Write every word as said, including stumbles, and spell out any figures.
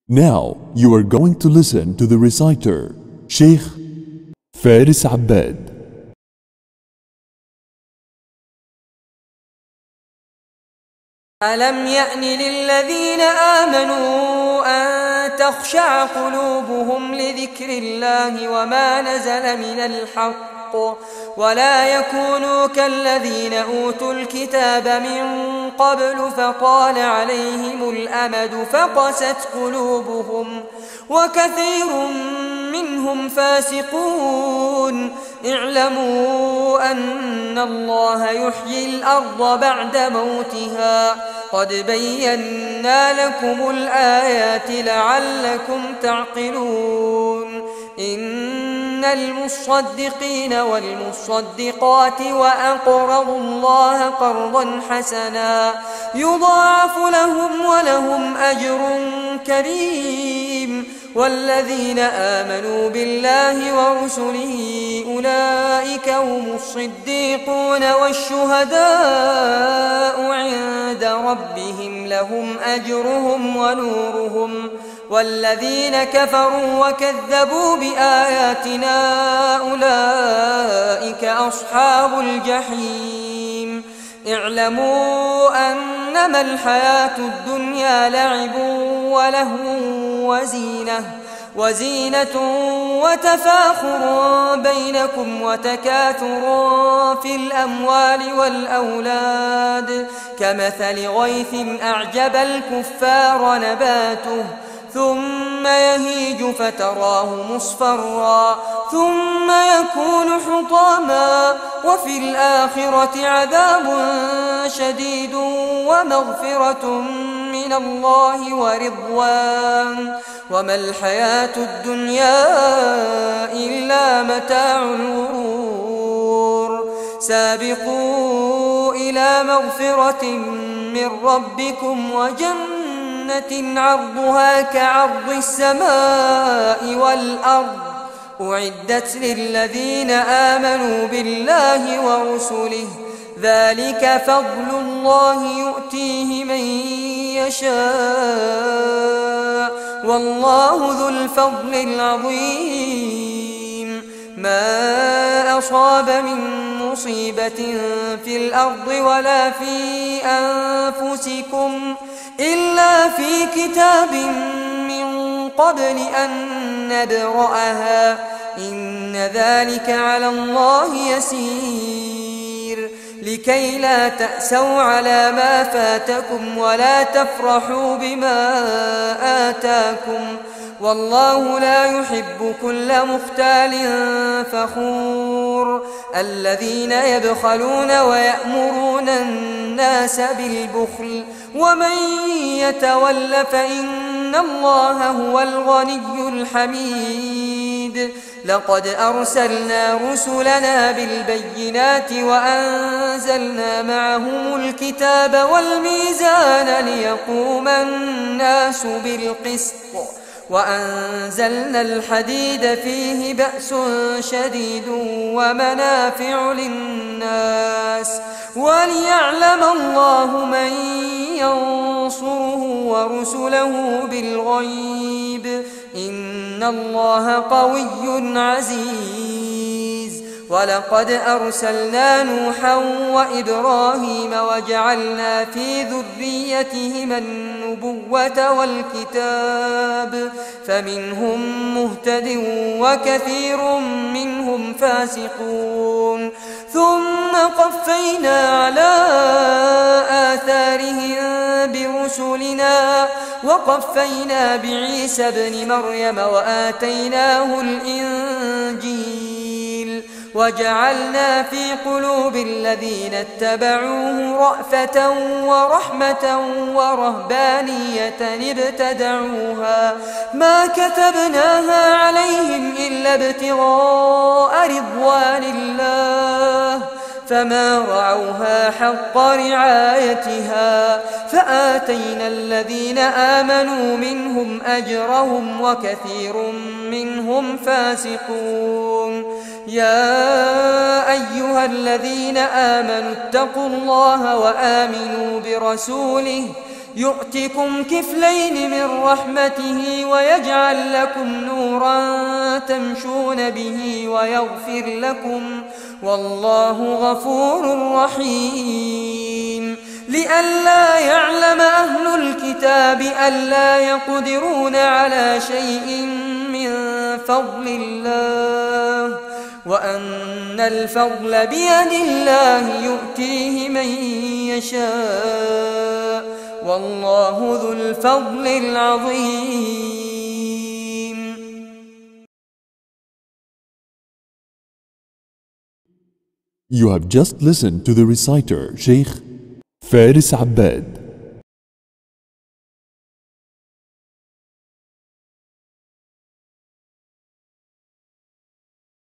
Now you are going to listen to the reciter, Sheikh Faris Abbad. ألم يأن للذين آمنوا أن تخشع قلوبهم لذكر الله وما نزل من الحق ولا يكونوا كالذين أوتوا الكتاب من قبل فطال عليهم الأمد فقست قلوبهم وكثير منهم فاسقون. اعلموا أن الله يحيي الأرض بعد موتها قد بينا لكم الآيات لعلكم تعقلون. إن المصدقين والمصدقات وأقرضوا الله قرضا حسنا يضاعف لهم ولهم أجر كريم. والذين آمنوا بالله ورسله أولئك هم الصديقون والشهداء عند ربهم لهم أجرهم ونورهم. والذين كفروا وكذبوا بآياتنا أولئك أصحاب الجحيم. اعلموا أنما الحياة الدنيا لعب ولهو وزينة وزينة وتفاخر بينكم وتكاثر في الأموال والأولاد كمثل غيث أعجب الكفار نباته ثم يهيج فتراه مصفرا ثم يكون حطاما وفي الآخرة عذاب شديد ومغفرة من الله ورضوان وما الحياة الدنيا إلا متاع الغرور. سابقوا إلى مغفرة من ربكم وجنة عرضها كعرض السماء والأرض أعدت للذين آمنوا بالله ورسله ذلك فضل الله يؤتيه من يشاء والله ذو الفضل العظيم. ما أصاب من مصيبة في الأرض ولا في أنفسكم إلا في كتاب من قبل أن نبرأها إن ذلك على الله يسير. لكي لا تأسوا على ما فاتكم ولا تفرحوا بما آتاكم والله لا يحب كل مختال فخور. الذين يبخلون ويأمرون الناس بالبخل ومن يتول فإن الله هو الغني الحميد. لقد أرسلنا رسلنا بالبينات وأنزلنا معهم الكتاب والميزان ليقوم الناس بالقسط وأنزلنا الحديد فيه بأس شديد ومنافع للناس وليعلم الله من ينصره ورسله بالغيب إن الله قوي عزيز. ولقد أرسلنا نوحا وإبراهيم وجعلنا في ذريتهما النبوة والكتاب فمنهم مهتد وكثير منهم فاسقون. ثم قفينا على آثارهم برسلنا وقفينا بعيسى ابن مريم وآتيناه الإنجيل وجعلنا في قلوب الذين اتبعوه رأفة ورحمة ورهبانية ابتدعوها ما كتبناها عليهم إلا ابتغاء رضوان الله فما رعوها حق رعايتها فآتينا الذين آمنوا منهم أجرهم وكثير منهم فاسقون. يا أيها الذين آمنوا اتقوا الله وآمنوا برسوله يؤتكم كفلين من رحمته ويجعل لكم نورا تمشون به ويغفر لكم والله غفور رحيم. لئلا يعلم أهل الكتاب ألا يقدرون على شيء من فضل الله وأن الفضل بيد الله يؤتيه من يشاء والله ذو الفضل العظيم. You have just listened to the reciter Sheikh Faris Abbad.